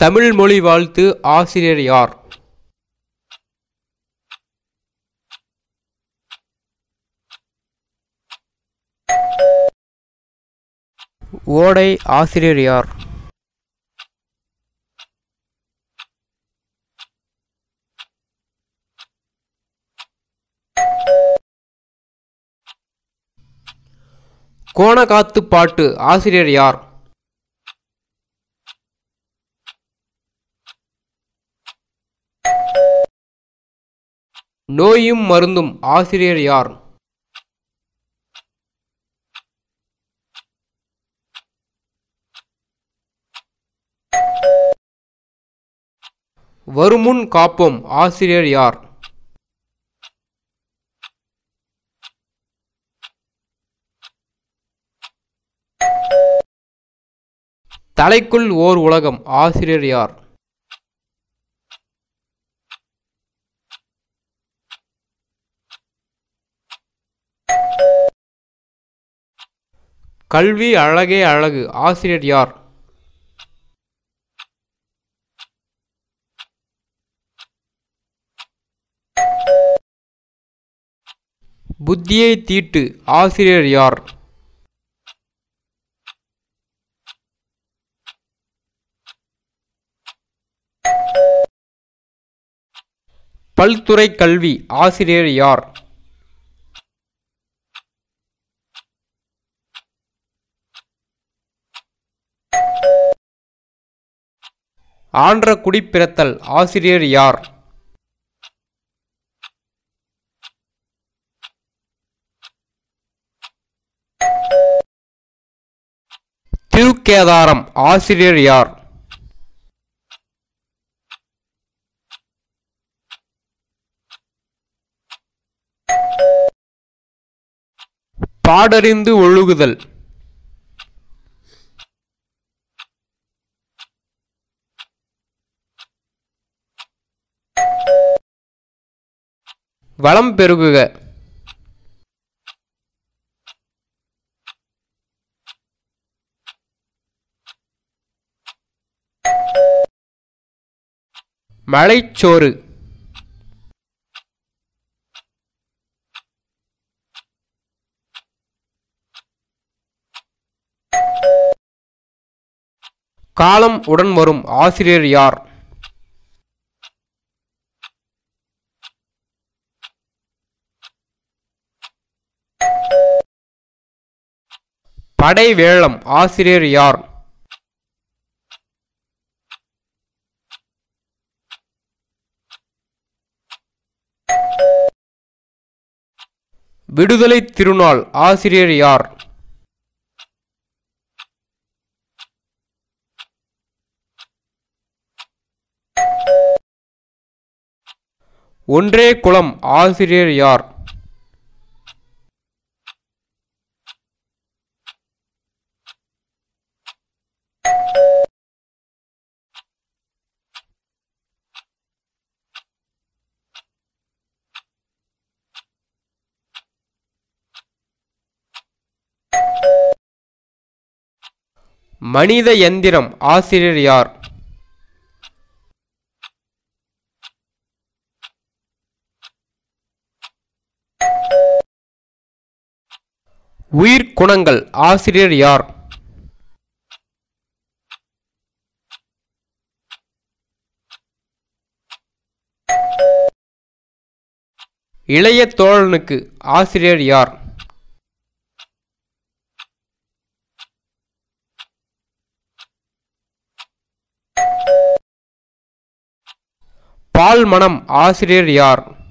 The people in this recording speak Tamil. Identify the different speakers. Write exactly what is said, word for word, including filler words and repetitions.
Speaker 1: தமிழ் மொழி வாழ்த்து ஆசிரியர் யார்? ஓடை ஆசிரியர் யார்? கோணக்காத்து பாட்டு ஆசிரியர் யார்? நோயும் மருந்தும் ஆசிரியர் யார்? வருமுன் காப்போம் ஆசிரியர் யார்? தலைக்குள் ஓர் உலகம் ஆசிரியர் யார்? கல்வி அழகே அழகு ஆசிரியர் யார்? புத்தியை தீட்டு ஆசிரியர் யார்? பல்துறை கல்வி ஆசிரியர் யார்? ஆன்ற குடிப்பிறத்தல் ஆசிரியர் யார்? திருக்கேதாரம் ஆசிரியர் யார்? பாடறிந்து ஒழுகுதல் வளம் பெருகுக மலைச்சோறு காலம் உடன் வரும் ஆசிரியர் யார்? படை வேளம் ஆசிரியர் யார்? விடுதலை திருநாள் ஆசிரியர் யார்? ஒன்றே குலம் ஆசிரியர் யார்? மனித எந்திரம் ஆசிரியர் யார்? உயிர் குணங்கள் ஆசிரியர் யார்? இளைய தோழனுக்கு ஆசிரியர் யார்? பால் மனம் ஆசிரியர் யார்?